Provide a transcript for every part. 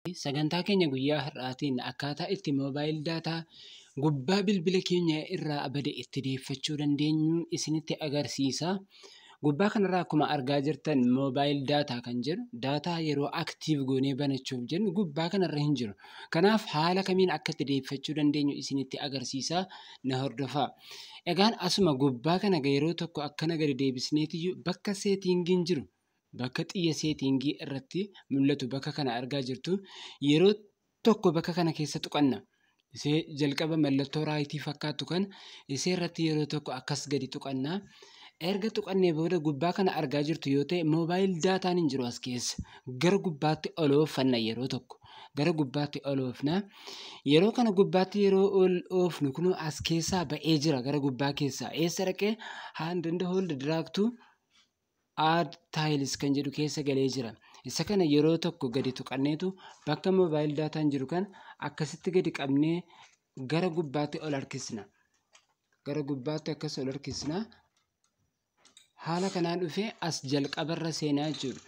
Sagantaa keenya guyyaa har'aatiin akkaataa itti moobaayil daataa gubbaa bilbila keenya irraa bade itti deeffachuu dandeenyu isinitti agarsiisa. Gubbaa kanarraa akkuma argaa jirtan moobaayil daataa kan jedhu daataa yeroo aktiiv goonee banachuuf jennu gubbaa kanarra hin jiru. Kanaaf haala kamiin akka itti deeffachuu dandeenyu isinitti agarsiisa. Na hordofaa. Egaan asuma gubbaa kana yeroo tokko akkana gadi deebisneetiyyuu bakka seetingiin jiru. Bakka xiyya seetingii irratti mul'atu bakka kana argaa jirtu yeroo tokko bakka kana keessa tuqanna. Isee jalqaba mallattoo raayitii fakkaatu kan isee irratti yeroo tokko akkas gadi tuqannaa. Erga tuqannee booda gubbaa kana argaa jirtu yoo ta'e moobaayil daataan hin jiru as keessa. Gara gubbaatti ol ooffanna yeroo tokko. Gara gubbaatti ol oofna. Yeroo kana gubbaatti yeroo ol oofnu kun as keessaa ba'ee jira gara gubbaa keessaa. Eessa dhaqee hand and hold diraagtuu add tiles kan jedhu keessa galee jira. Isa kana yeroo tokko gadi tuqanneetu bakka moobaayil daataan jiru kan akkasitti gadi qabnee gara gubbaatti ol harkisna. Gara gubbaatti akkas ol harkisna. Haala kanaan dhufee as jalqabarra seenaa jechuudha.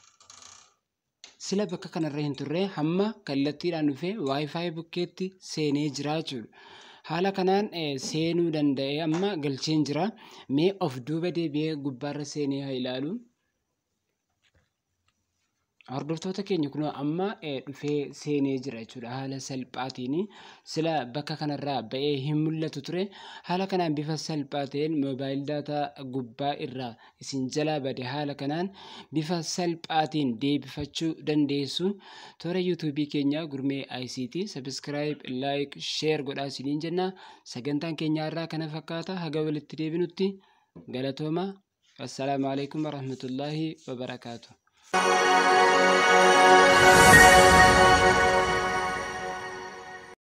Sila bakka kanarra hin turre hamma kallattiidhaan dhufee waayifaayi bukkeetti seenee jira jechuudha. Haala kanaan seenuu danda'ee amma galcheen jira. Mee of duuba deebi'ee gubbaarra seenee haa ilaalu. Hordoftoota keenya kun amma dhufee seenee jira jechuudha. Haala salphaatiin sila bakka kanarraa ba'ee hin mul'atu ture. Haala kanaan bifa salphaa ta'een moobaayil daataa gubbaa irraa isin jalaa bade haala kanaan bifa salphaatiin deebifachuu dandeessu. Toora yuutuubii keenya Gurmee ICT sabiskiraayib, laayik, sheer godhaa isiniin jenna. Sagantaan keenya irraa kana fakkaata. Haga walitti deebinutti galatooma. Assalaamu alaikum warahmatullaahi wabarakaatu.